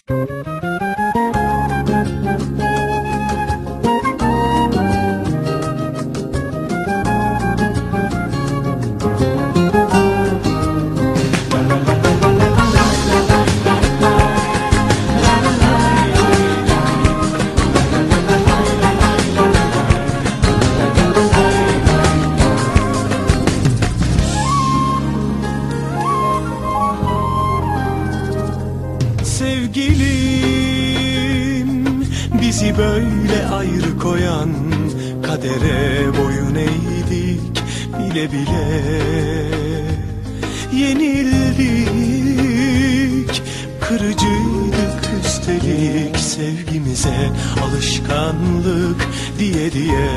Sevgilim, bizi böyle ayrı koyan kadere boyun eğdik bile bile. Yenildik, kırıcıydık üstelik, sevgimize alışkanlık diye diye.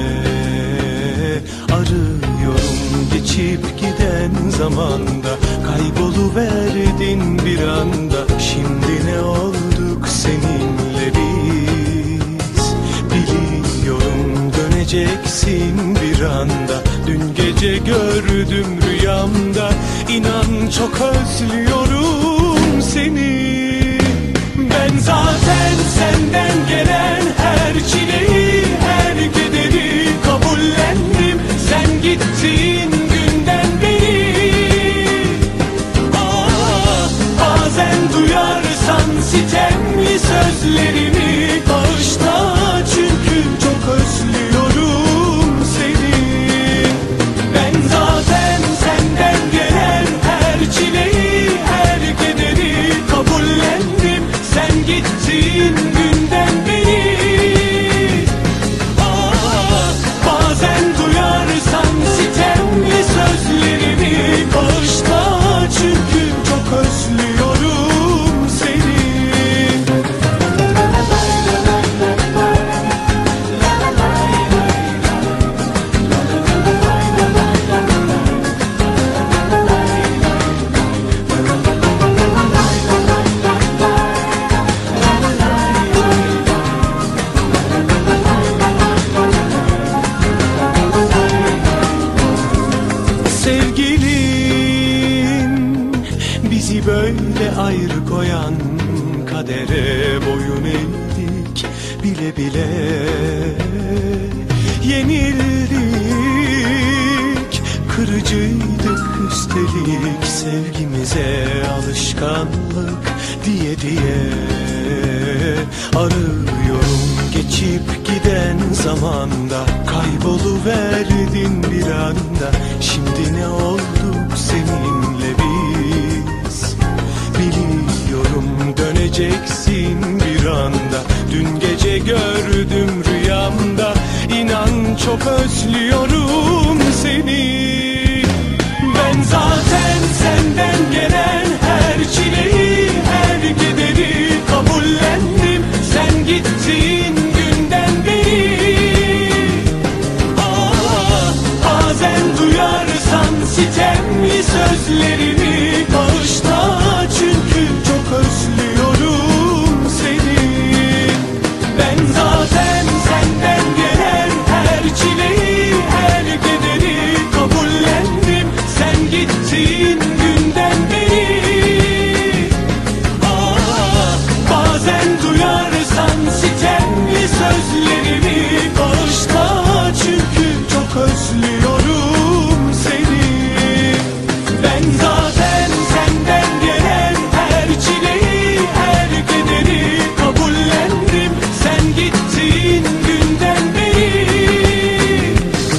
Arıyorum geçip giden zamanda, kayboluverdin bir anda. Şimdi ne olduk seninle biz, biliyorum döneceksin bir anda. Dün gece gördüm rüyamda, inan çok özlüyorum seni. Ben zaten senden gelen her çileyi, her kederi kabullendim. Sen gittiğin günden beri. Bazen duyarsan sitemli sözlerimi bağışla, çünkü çok özlüyorum seni. Ben zaten senden gelen her çileyi, her kederi kabullendim. Sen gittiğin günden beri. Bazen duyarsan sitemli sözlerimi bağışla, çünkü çok özlüyorum seni. Sevgilim, bizi böyle ayrı koyan kadere boyun eğdik bile bile. Yenildik, kırıcıydık üstelik, sevgimize alışkanlık diye diye. Arıyorum geçip giden zamanda, kayboluverdin bir anda. Şimdi ne olduk seninle biz, biliyorum döneceksin bir anda. Dün gece gördüm rüyamda, inan çok özlüyorum seni. Ben zaten senden gelen her çileyi, her kederi kabullendim. Sen gittiğin günden beri. Bazen duyarsan sitemli sözlerimi bağışla, çünkü çok özlüyorum seni. Ben zaten senden gelen her çileyi, her kederi kabullendim. Sen gittiğin günden beri. Bazen duyarsan sitemli sözlerimi bağışla, çünkü çok özlüyorum seni. Ben zaten senden gelen her çileyi, her kederi kabullendim. Sen gittiğin günden beri.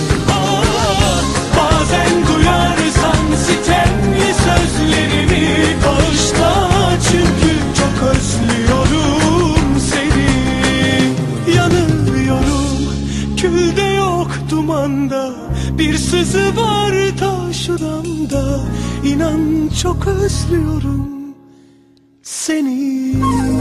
Bazen duyarsan sitemli sözlerimi bağışla, çünkü çok özlüyorum seni. Yanıyorum, külde yok dumanda, bir sızı var ta şuramda. İnan çok özlüyorum seni.